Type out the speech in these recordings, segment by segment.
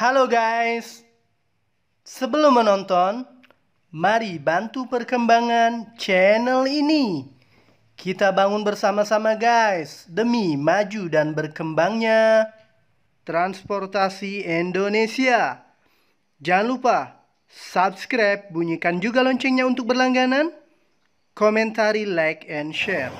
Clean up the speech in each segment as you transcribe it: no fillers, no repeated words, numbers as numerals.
Halo guys, sebelum menonton, mari bantu perkembangan channel ini. Kita bangun bersama-sama guys, demi maju dan berkembangnya transportasi Indonesia. Jangan lupa subscribe, bunyikan juga loncengnya untuk berlangganan, komentari, like, and share.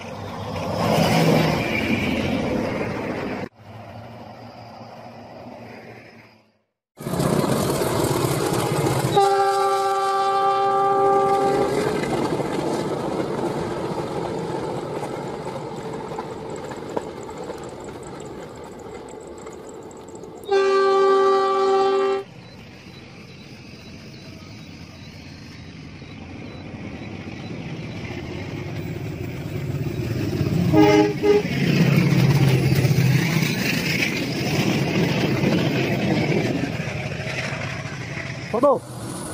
Foto.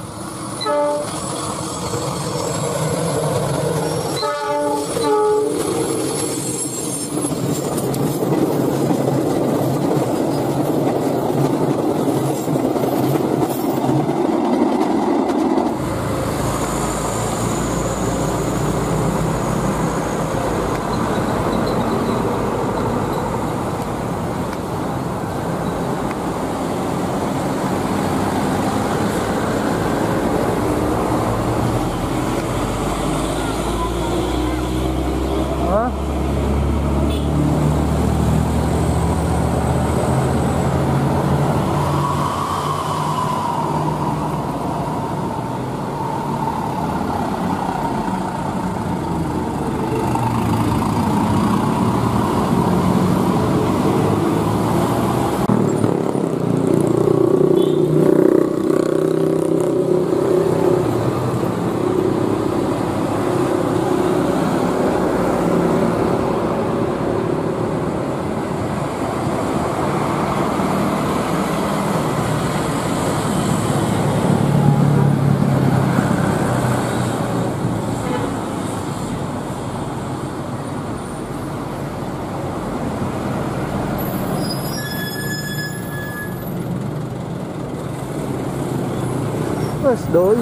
Wes doi.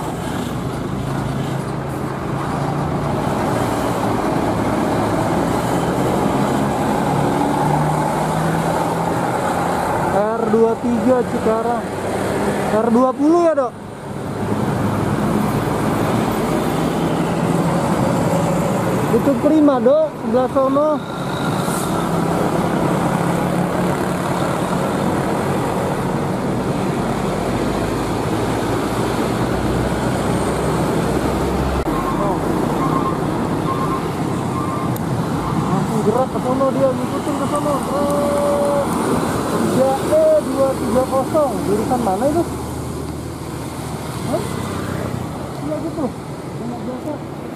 R23 Cikarang. R20 ya, Dok? Itu prima, Dok, sebelah sono. Gerak ke sono, dia ngikutin ke sono. 3E230 jurusan mana itu? Hah? Iya gitu. Enak biasa.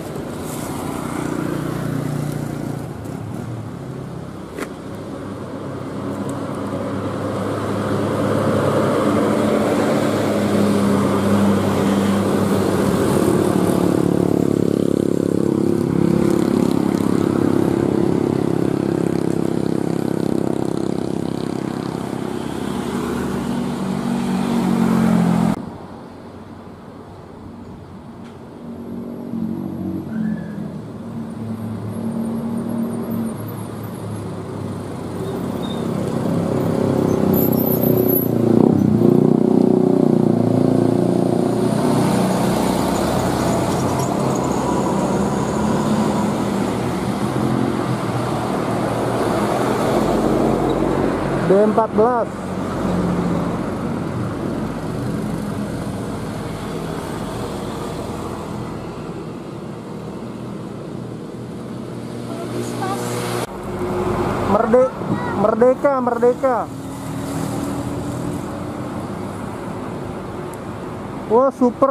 D14. Merdeka. Wah, super,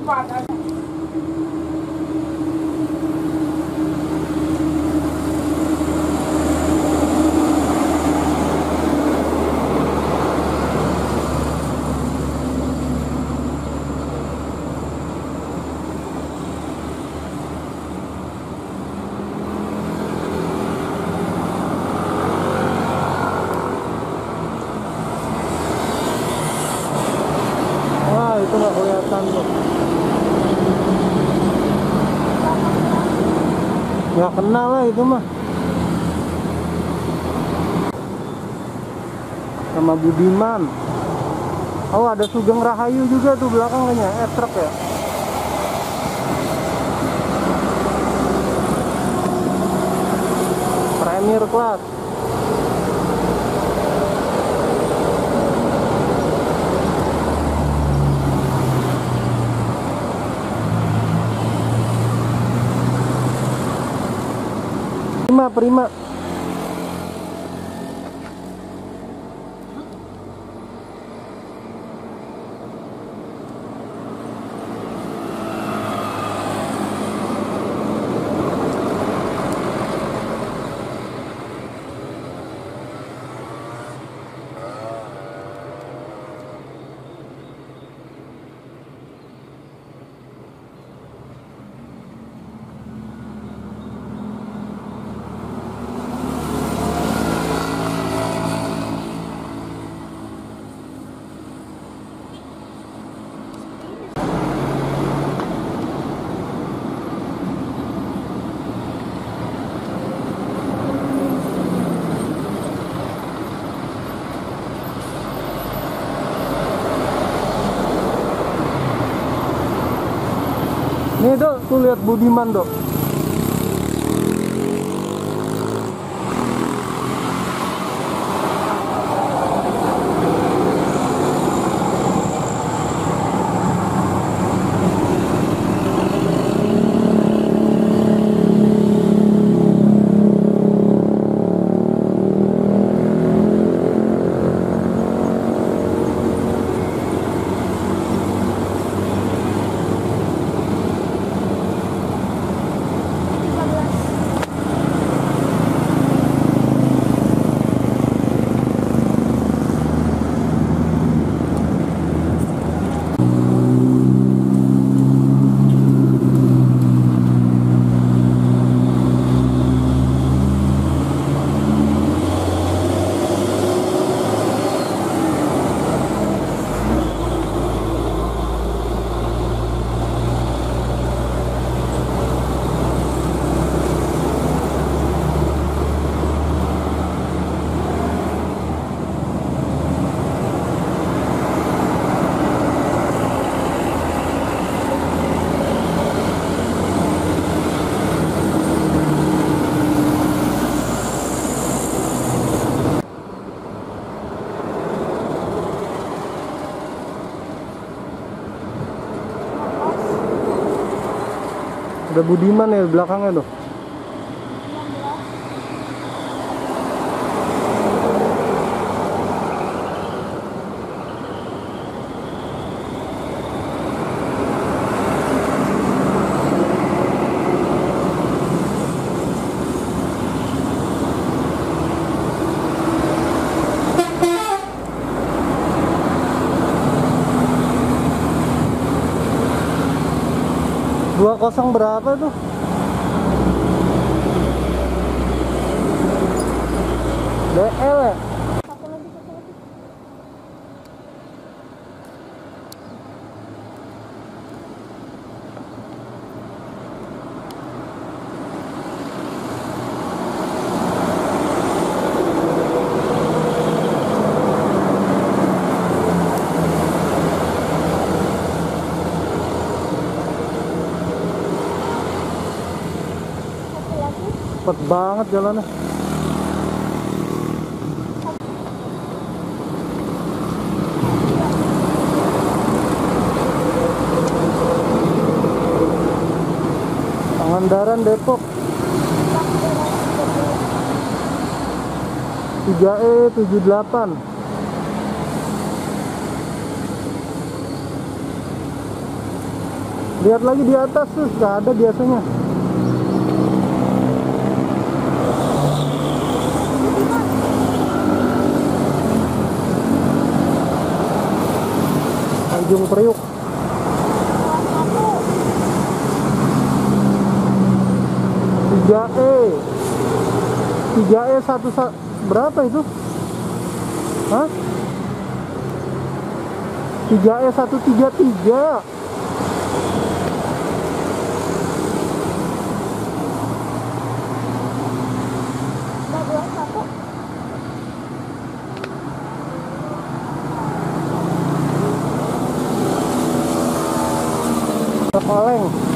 Itu nggak kelihatan tuh. Nggak kenal lah itu mah. Sama Budiman. Oh, ada Sugeng Rahayu juga tuh belakangnya, truk ya. Premier Class. Prima. Nih Dok, tuh lihat Budiman Dok. Ada Budiman ya di belakangnya tuh. Dua kosong berapa tuh? DL ya? Cepet banget jalannya. Pangandaran Depok 3E78. Lihat lagi di atas tuh, nggak ada biasanya. Tanjung Priuk. 3E. 3E berapa itu? Hah? 3E 133. Oleng.